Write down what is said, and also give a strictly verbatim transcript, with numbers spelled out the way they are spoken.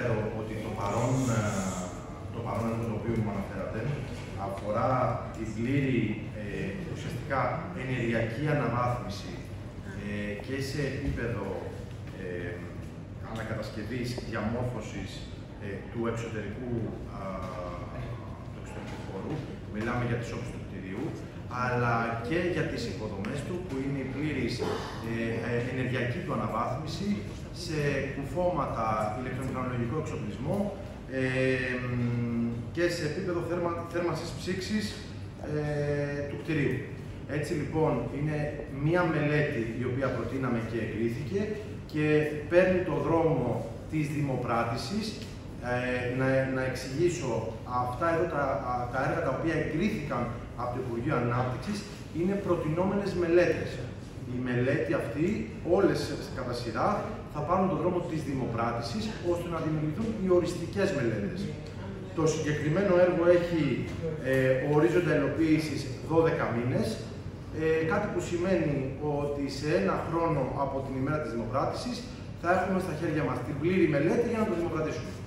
αναφέρω ότι το παρόν, το παρόν έργο το οποίο μου αναφέρατε αφορά την πλήρη ε, ουσιαστικά ενεργειακή αναβάθμιση ε, και σε επίπεδο ε, ανακατασκευής, διαμόρφωσης ε, του εξωτερικού, α, του εξωτερικού χώρου. Μιλάμε για τις όψεις του κτηρίου, αλλά και για τις υποδομές του, που είναι η πλήρης ε, ενεργειακή του αναβάθμιση σε κουφώματα, ηλεκτρομηχανολογικό εξοπλισμό ε, και σε επίπεδο θέρμα, θέρμανσης ψήξης ε, του κτηρίου. Έτσι λοιπόν είναι μία μελέτη η οποία προτείναμε και εγκρίθηκε και παίρνει το δρόμο της δημοπράτησης. Ε, να, να εξηγήσω, αυτά εδώ τα, τα έργα τα οποία εγκρίθηκαν από το Υπουργείο Ανάπτυξης είναι προτινόμενες μελέτες. Η μελέτη αυτή, όλες κατά σειρά, θα πάρουν τον δρόμο της δημοπράτησης ώστε να δημιουργηθούν οι οριστικές μελέτες. Το συγκεκριμένο έργο έχει ε, ορίζοντα υλοποίησης δώδεκα μήνες, ε, κάτι που σημαίνει ότι σε ένα χρόνο από την ημέρα της δημοπράτησης θα έχουμε στα χέρια μας την πλήρη μελέτη για να το δημοπρατήσουμε.